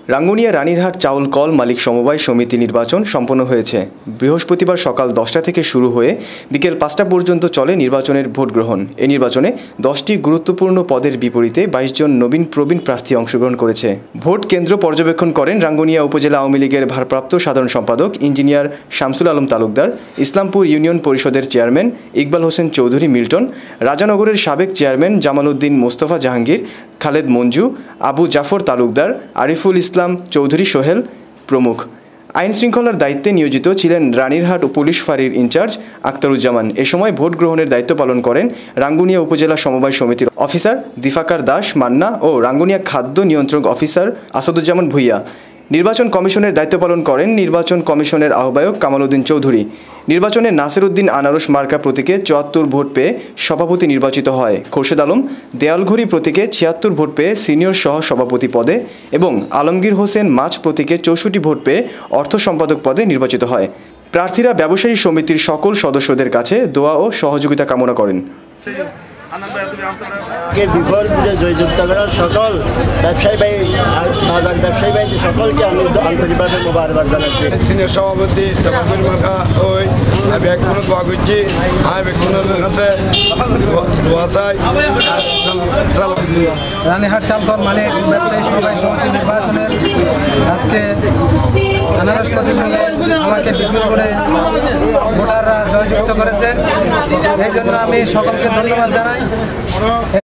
রাঙ্গুনিয়া রানীরহাট চাউল কল মালিক সমবায় সমিতি নির্বাচন সম্পন্ন হয়েছে। বৃহস্পতিবার সকাল 10টা থেকে শুরু হয়ে বিকেল 5টা পর্যন্ত চলে নির্বাচনের ভোট গ্রহণ। এই নির্বাচনে 10টি গুরুত্বপূর্ণ পদের বিপরীতে 22 জন নবীন প্রবীণ প্রার্থী অংশগ্রহণ করেছে। ভোট কেন্দ্র পর্যবেক্ষণ করেন রাঙ্গুনিয়া উপজেলা আওয়ামী লীগের ভারপ্রাপ্ত সাধারণ সম্পাদক ইঞ্জিনিয়ার শামসুল আলম তালুকদার, ইসলামপুর ইউনিয়ন পরিষদের চেয়ারম্যান ইকবাল হোসেন চৌধুরী মিল্টন, রাজানগরের সাবেক চেয়ারম্যান জামাল উদ্দিন মোস্তফা জাহাঙ্গীর, খালেদ মঞ্জু, আবু জাফর তালুকদার, আরিফুল ইসলাম চৌধুরী সোহেল প্রমুখ। আইন শৃঙ্খলার দায়িত্বে নিয়োজিত ছিলেন রানীরহাট পুলিশ ফাঁড়ির ইনচার্জ আখতারুজ্জামান। এ সময় ভোট গ্রহণের দায়িত্ব পালন করেন রাঙ্গুনিয়া উপজেলা সমবায় সমিতির অফিসার দিফাকার দাস মান্না ও রাঙ্গুনিয়া খাদ্য নিয়ন্ত্রক অফিসার আসাদুজ্জামান ভুইয়া। নির্বাচন কমিশনের দায়িত্ব পালন করেন নির্বাচন কমিশনের আহ্বায়ক কামাল উদ্দিন চৌধুরী। নির্বাচনে নাসির উদ্দিন আনারস মার্কা প্রতীকে 74 ভোট পেয়ে সভাপতি নির্বাচিত হয়। খোরশেদ আলম দেয়ালঘড়ি প্রতীকে 76 ভোট পেয়ে সিনিয়র সহ সভাপতি পদে এবং আলমগীর হোসেন মাছ প্রতীকে 64 ভোট পেয়ে অর্থ সম্পাদক পদে নির্বাচিত হয়। প্রার্থীরা ব্যবসায়ী সমিতির সকল সদস্যদের কাছে দোয়া ও সহযোগিতা কামনা করেন। বিফল বুঝে জয়যুক্ত করার সকল ব্যবসায়ী ভাই বাজার ব্যবসায়ী ভাই সকলকে আমি আন্তরিকভাবে মোবারকবাদ জানাচ্ছি। সিনিয়র সভাপতি তখন মার্কা ওই ব্যাগ কোনো দোয়া করছি, ব্যাগ কোনো কাছে দোয়া চাই। রানীহাট চালকল মালিক ব্যবসায়ী সমবায় সমিতি নির্বাচনের আজকে আনারস প্রতিষ্ঠানে আমাকে বিপুল করে ভোটাররা জয়যুক্ত করেছেন। এই জন্য আমি সকলকে ধন্যবাদ জানাই।